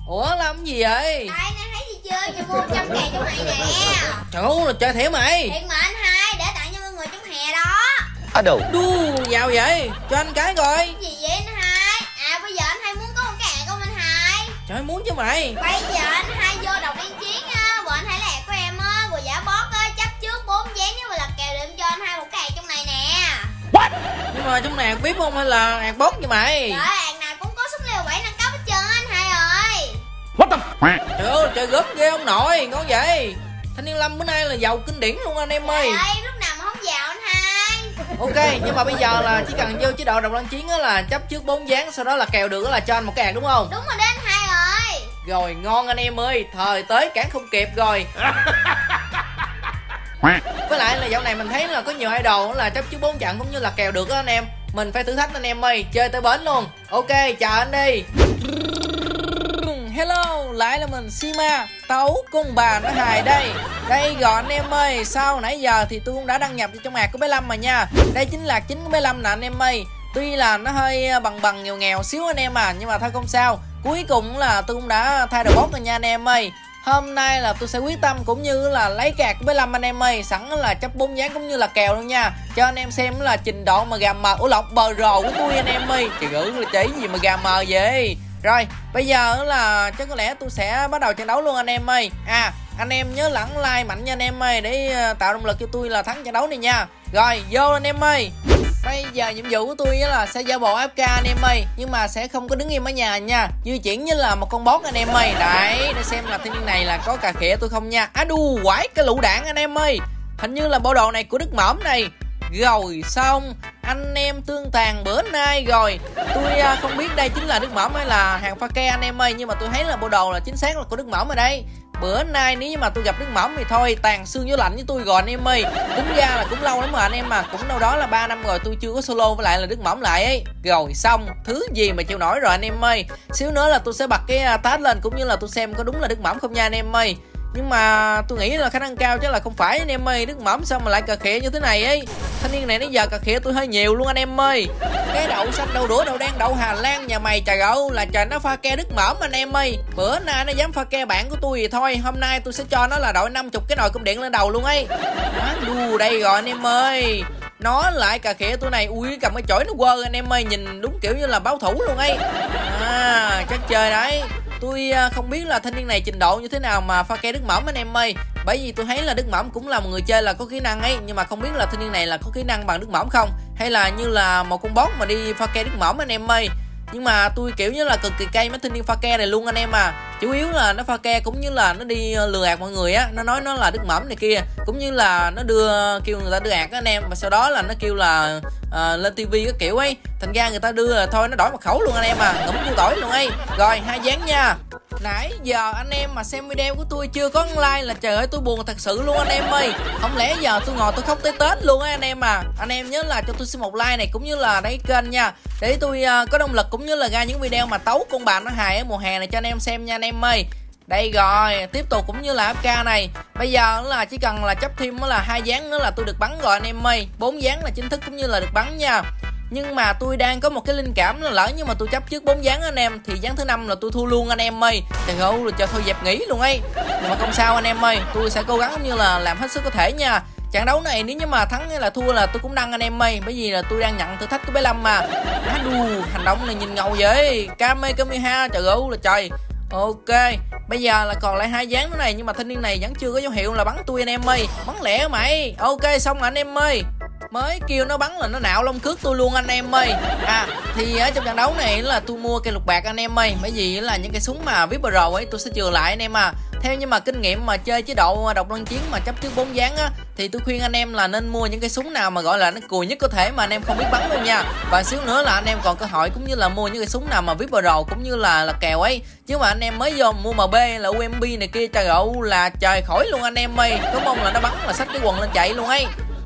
Ủa làm gì vậy? Đây nè, thấy gì chưa? Giờ mua 100 ngàn trong này nè. Trời ơi là chơi thiệt mày. Thiệt mà anh hai, để tặng cho mọi người trong hè đó. Đu giàu vậy, cho anh cái coi. Cái gì vậy anh hai? À bây giờ anh hai muốn có một cái không anh hai? Trời muốn chứ mày. Bây giờ anh hai vô đọc liên chiến á, bọn anh hai là của em á, rồi giả bót á, chấp trước 4 ván nếu mà là kèo để em cho anh hai một cái trong này nè. Nhưng mà trong này biết không hay là hạt bót vậy mày? Trời ơi, nào cũng có súng leo 7 nâng cấp hết trơn á anh hai ơi. Trời ơi chơi gớm ghê ông nội, ngon vậy. Thanh Niên Lâm bữa nay là giàu kinh điển luôn anh em ơi. Trời ơi, lúc nào mà không giàu anh hai. Ok, nhưng mà bây giờ là chỉ cần vô chế độ độc lân chiến á là chấp trước 4 ván, sau đó là kèo được là cho anh một cái hạt đúng không? Đúng rồi đó anh hai ơi. Rồi ngon anh em ơi, thời tới cản không kịp rồi. Với lại là dạo này mình thấy là có nhiều idol là chấp trước 4 trận cũng như là kèo được á anh em. Mình phải thử thách anh em ơi, chơi tới bến luôn. Ok, chào anh đi. Hello, lại là mình Sima, Tấu cùng bà nó hài đây. Đây rồi anh em ơi, sau nãy giờ thì tôi cũng đã đăng nhập trong hạt của bé Lâm mà nha. Đây chính là chính của bé Lâm nè anh em ơi. Tuy là nó hơi bằng nghèo nghèo xíu anh em à, nhưng mà thôi không sao. Cuối cùng là tôi cũng đã thay đồ bot rồi nha anh em ơi. Hôm nay là tôi sẽ quyết tâm cũng như là lấy cạc của bé Lâm anh em ơi. Sẵn là chấp 4 ván cũng như là kèo luôn nha. Cho anh em xem là trình độ mà gà mờ, ủa lọc bờ rồ của tôi anh em ơi. Trời ơi là chỉ gì mà gà mờ vậy. Rồi bây giờ là chắc có lẽ tôi sẽ bắt đầu trận đấu luôn anh em ơi. À anh em nhớ lẳng like mạnh nha anh em ơi, để tạo động lực cho tôi là thắng trận đấu này nha. Rồi vô anh em ơi. Bây giờ nhiệm vụ của tôi là sẽ giả bộ AFK anh em ơi, nhưng mà sẽ không có đứng im ở nhà nha, di chuyển như là một con bot anh em ơi. Đấy, để xem là thanh niên này là có cà khịa tôi không nha. À đu quải cái lựu đạn anh em ơi. Hình như là bộ đồ này của Đức Mỏm này. Rồi xong anh em tương tàn bữa nay rồi. Tôi không biết đây chính là Đức Mỏm hay là hàng pha ke anh em ơi, nhưng mà tôi thấy là bộ đồ là chính xác là của Đức Mỏm ở đây. Bữa nay nếu như mà tôi gặp Đức Mỏm thì thôi tàn xương với lạnh với tôi rồi anh em ơi. Tính ra là cũng lâu lắm mà anh em mà, cũng đâu đó là 3 năm rồi tôi chưa có solo với lại là Đức Mỏm lại ấy. Rồi xong, thứ gì mà chịu nổi rồi anh em ơi. Xíu nữa là tôi sẽ bật cái tag lên cũng như là tôi xem có đúng là Đức Mỏm không nha anh em ơi. Nhưng mà tôi nghĩ là khả năng cao chắc là không phải anh em ơi. Đức Mỏm sao mà lại cà khịa như thế này ấy. Thanh niên này nãy giờ cà khịa tôi hơi nhiều luôn anh em ơi. Cái đậu xanh đậu đũa đậu đen đậu Hà Lan nhà mày trời ơi là trời, nó pha ke Đức Mỏm anh em ơi. Bữa nay nó dám pha ke bạn của tôi thì thôi, hôm nay tôi sẽ cho nó là đội 50 cái nồi cơm điện lên đầu luôn ấy. Đu đây rồi anh em ơi. Nó lại cà khịa tôi này, ui cầm cái chổi nó quơ anh em ơi, nhìn đúng kiểu như là báo thủ luôn ấy. À chắc chơi đấy. Tôi không biết là thanh niên này trình độ như thế nào mà pha ke Đức Mỏm anh em ơi. Bởi vì tôi thấy là Đức Mỏm cũng là một người chơi là có kỹ năng ấy, nhưng mà không biết là thanh niên này là có kỹ năng bằng Đức Mỏm không, hay là như là một con bot mà đi pha ke Đức Mỏm anh em ơi. Nhưng mà tôi kiểu như là cực kỳ cay mấy thanh niên pha ke này luôn anh em à. Chủ yếu là nó pha ke cũng như là nó đi lừa gạt mọi người á, nó nói nó là Đức Mỏm này kia, cũng như là nó kêu người ta đưa ạt anh em, và sau đó là nó kêu là lên tivi cái kiểu ấy, thành ra người ta đưa là thôi nó đổi mật khẩu luôn anh em à, ngủm cua tỏi luôn ấy. Rồi 2 ván nha. Nãy giờ anh em mà xem video của tôi chưa có like là trời ơi tôi buồn thật sự luôn anh em ơi. Không lẽ giờ tôi ngồi tôi khóc tới Tết luôn á anh em à. Anh em nhớ là cho tôi xin một like này cũng như là đăng ký kênh nha, để tôi có động lực cũng như là ra những video mà tấu con bà nó hài ở mùa hè này cho anh em xem nha anh em ơi. Đây rồi, tiếp tục cũng như là AFK này. Bây giờ là chỉ cần là chấp thêm là 2 ván nữa là tôi được bắn rồi anh em ơi. 4 ván là chính thức cũng như là được bắn nha. Nhưng mà tôi đang có một cái linh cảm là lỡ nhưng mà tôi chấp trước 4 ván anh em thì ván thứ 5 là tôi thua luôn anh em ơi. Trời ơi là cho thôi dẹp nghỉ luôn ấy. Nhưng mà không sao anh em ơi, tôi sẽ cố gắng cũng như là làm hết sức có thể nha. Trận đấu này nếu như mà thắng hay là thua là tôi cũng đăng anh em ơi, bởi vì là tôi đang nhận thử thách của bé Lâm mà. Hành động này nhìn ngầu vậy. Kamehameha trời ơi là trời. Ok, bây giờ là còn lại 2 ván nữa này, nhưng mà thanh niên này vẫn chưa có dấu hiệu là bắn tôi anh em ơi. Bắn lẹ mày. Ok xong rồi anh em ơi. Mới kêu nó bắn là nó nạo lông cước tôi luôn anh em ơi. À thì ở trong trận đấu này là tôi mua cây lục bạc anh em ơi, bởi vì là những cái súng mà VIP Pro ấy tôi sẽ chừa lại anh em à. Theo như mà kinh nghiệm mà chơi chế độ độc lân chiến mà chấp trước 4 ván á, thì tôi khuyên anh em là nên mua những cái súng nào mà gọi là nó cùi nhất có thể mà anh em không biết bắn luôn nha. Và xíu nữa là anh em còn cơ hội cũng như là mua những cái súng nào mà VIP Pro cũng như là kèo ấy. Chứ mà anh em mới vô mua MB là UMP này kia trời ơi là trời khỏi luôn anh em ơi. Có mong là nó bắn là xách cái quần lên chạy luôn ấy.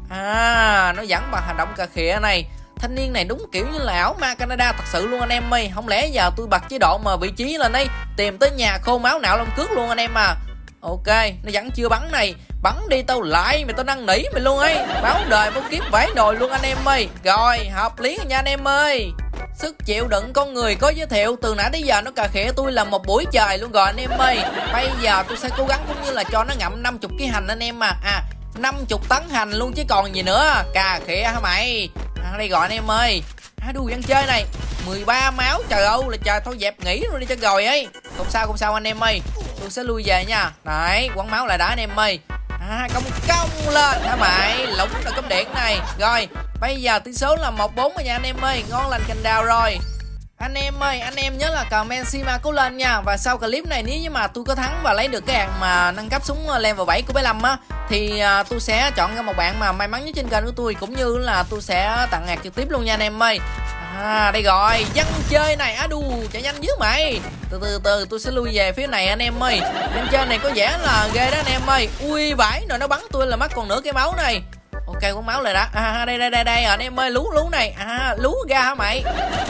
À nó dẫn bằng hành động cà khịa này. Thanh niên này đúng kiểu như là ảo ma Canada thật sự luôn anh em ơi. Không lẽ giờ tôi bật chế độ mà vị trí lên ấy, tìm tới nhà khô máu nạo lông cước luôn anh em à. Ok, nó vẫn chưa bắn này. Bắn đi tao lại mày, tao năn nỉ mày luôn ấy. Báo đời báo kiếp vãi nồi luôn anh em ơi. Rồi, hợp lý nha anh em ơi. Sức chịu đựng con người có giới thiệu từ nãy đến giờ nó cà khịa tôi là một buổi trời luôn rồi anh em ơi. Bây giờ tôi sẽ cố gắng cũng như là cho nó ngậm 50 kg hành anh em mà. 50 tấn hành luôn chứ còn gì nữa. Cà khịa hả mày? Đây gọi anh em ơi. Đu dân chơi này 13 máu, trời ơi là trời, thôi dẹp nghỉ luôn đi cho rồi ấy. Không sao anh em ơi. Tôi sẽ lui về nha. Đấy, quăng máu lại đã anh em ơi. Công lên hả mày? Lũng là cúp điện này. Rồi, bây giờ tỷ số là 1-4 rồi nha anh em ơi. Ngon lành cành đào rồi. Anh em ơi, anh em nhớ là comment Sima cố lên nha. Và sau clip này nếu như mà tôi có thắng và lấy được cái hàng mà nâng cấp súng level 7 của bé Lâm á, thì tôi sẽ chọn ra một bạn mà may mắn nhất trên kênh của tôi, cũng như là tôi sẽ tặng hạt trực tiếp luôn nha anh em ơi. Đây rồi, dân chơi này, đu chạy nhanh dữ mày. Từ từ tôi sẽ lui về phía này anh em ơi. Dân chơi này có vẻ là ghê đó anh em ơi. Ui vãi, rồi nó bắn tôi là mất còn nửa cái máu này. Ok, con máu lại đã. Đây anh em ơi, lú này. Lú ra hả mày?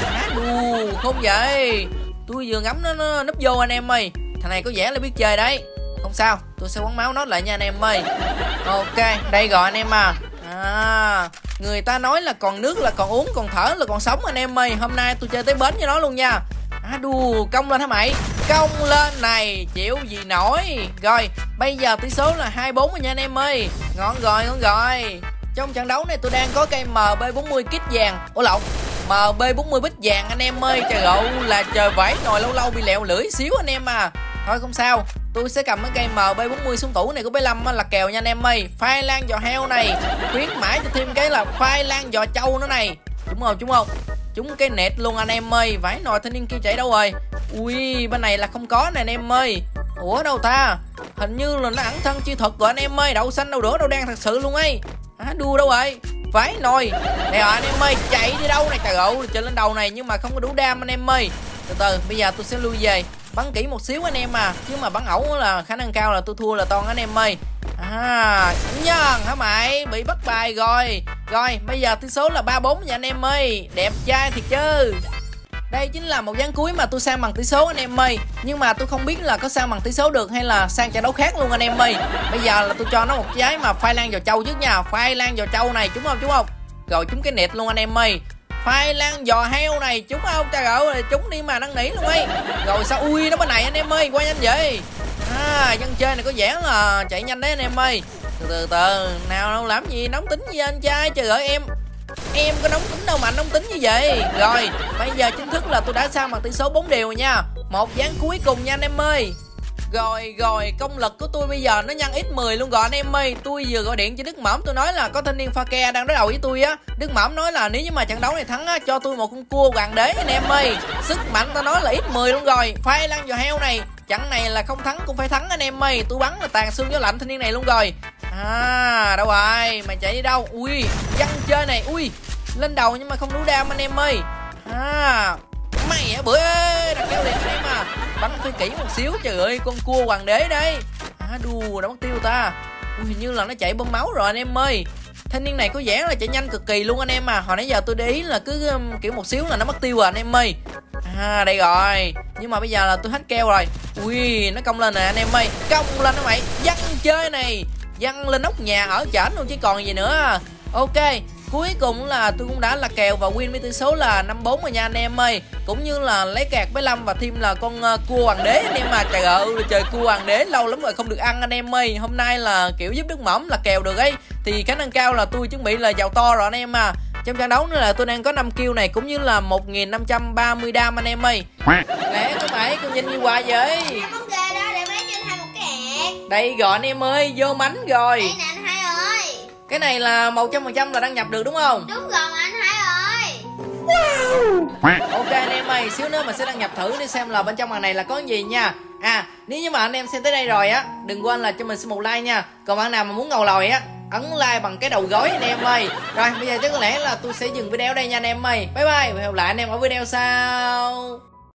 Đù không vậy. Tôi vừa ngắm nó núp vô anh em ơi. Thằng này có vẻ là biết chơi đấy. Không sao, tôi sẽ quấn máu nó lại nha anh em ơi. Ok, đây rồi anh em à. Người ta nói là còn nước là còn uống, còn thở là còn sống anh em ơi. Hôm nay tôi chơi tới bến với nó luôn nha. Đù, công lên hả mày? Công lên này, chịu gì nổi. Rồi, bây giờ tỷ số là 2-4 rồi nha anh em ơi. Ngon rồi. Trong trận đấu này tôi đang có cây MB40 kit vàng. Ủa lộn, MB40 bích vàng anh em ơi. Trời ơi là trời vãi nồi, lâu bị lẹo lưỡi xíu anh em à. Thôi không sao, tôi sẽ cầm cái cây MB40 súng tủ này của bé Lâm là kèo nha anh em ơi. Phai lan giò heo này, khuyến mãi cho thêm cái là phai lan giò trâu nữa này. Trúng không? Trúng cái nẹt luôn anh em ơi. Vãi nồi, thanh niên kia chạy đâu rồi? Ui, bên này là không có nè anh em ơi. Ủa đâu ta? Hình như là nó ẩn thân chi thuật rồi anh em ơi. Đậu xanh đâu nữa, đâu đang thật sự luôn ấy. Đua đâu rồi? Vãi nồi. Đây rồi anh em ơi, chạy đi đâu này? Trời ơi, chạy lên đầu này nhưng mà không có đủ đam anh em ơi. Từ bây giờ tôi sẽ lui về. Bắn kỹ một xíu anh em à. Chứ mà bắn ẩu là khả năng cao là tôi thua là toan anh em ơi. Nhân hả mày? Bị bắt bài rồi. Rồi, bây giờ tỷ số là 3-4 nha anh em ơi. Đẹp trai thiệt chứ. Đây chính là một ván cuối mà tôi sang bằng tỷ số anh em ơi. Nhưng mà tôi không biết là có sang bằng tỷ số được hay là sang trận đấu khác luôn anh em ơi. Bây giờ là tôi cho nó một trái mà phai lan giò trâu trước nha. Phai lan giò trâu này, trúng không? Rồi trúng cái nẹt luôn anh em ơi. Phai lan giò heo này, trúng không? Trời ơi, trúng đi mà năn nỉ luôn ấy. Rồi sao ui nó bên này anh em ơi, qua nhanh vậy. Dân chơi này có vẻ là chạy nhanh đấy anh em ơi. Từ nào làm gì nóng tính gì anh trai. Trời ơi em có nóng tính đâu mà anh nóng tính như vậy. Rồi bây giờ chính thức là tôi đã sang bằng tỷ số 4 đều rồi nha. Một ván cuối cùng nha anh em ơi. Rồi công lực của tôi bây giờ nó nhân x10 luôn rồi anh em ơi. Tôi vừa gọi điện cho Đức Mỏm, tôi nói là có thanh niên pha ke đang đối đầu với tôi á. Đức Mỏm nói là nếu như mà trận đấu này thắng á, cho tôi một con cua hoàng đế anh em ơi. Sức mạnh tao nói là x10 luôn rồi. Phai lan giò heo này, trận này là không thắng cũng phải thắng anh em ơi. Tôi bắn là tàn xương gió lạnh thanh niên này luôn rồi. Đâu rồi? Mày chạy đi đâu? Ui, dân chơi này, ui, lên đầu nhưng mà không đủ đam anh em ơi. Mày bữa đặt keo liền anh em à. Bắn phải kỹ một xíu, trời ơi, con cua hoàng đế đây. Đù, đã mất tiêu ta. Ui, hình như là nó chạy bơm máu rồi anh em ơi. Thanh niên này có vẻ là chạy nhanh cực kỳ luôn anh em à. Hồi nãy giờ tôi để ý là cứ kiểu một xíu là nó mất tiêu rồi anh em ơi. Đây rồi. Nhưng mà bây giờ là tôi hết keo rồi. Ui, nó công lên nè anh em ơi. Công lên đó mày. Văng chơi này, văng lên nóc nhà ở trển luôn chứ còn gì nữa. Ok, cuối cùng là tôi cũng đã là kèo và win với tỷ số là 5-4 rồi nha anh em ơi. Cũng như là lấy kẹt với Lâm và thêm là con cua hoàng đế anh em mà. Trời ơi, trời, cua hoàng đế lâu lắm rồi không được ăn anh em ơi. Hôm nay là kiểu giúp Đức Mỏm là kèo được ấy, thì khả năng cao là tôi chuẩn bị là giàu to rồi anh em à. Trong trận đấu nữa là tôi đang có 5 kill này cũng như là 1530 đam anh em ơi. Lẹ các bạn, con nhìn như hoài vậy. Đây rồi anh em ơi, vô mánh rồi. Đây nè anh Hai ơi. Cái này là 100% là đăng nhập được đúng không? Đúng rồi anh Hai ơi. Ok anh em ơi, xíu nữa mình sẽ đăng nhập thử để xem là bên trong hàng này là có gì nha. Nếu như mà anh em xem tới đây rồi á, đừng quên là cho mình xin một like nha. Còn bạn nào mà muốn ngầu lòi á, ấn like bằng cái đầu gối anh em ơi. Rồi bây giờ chắc có lẽ là tôi sẽ dừng video đây nha anh em ơi. Bye bye và hẹn gặp lại anh em ở video sau.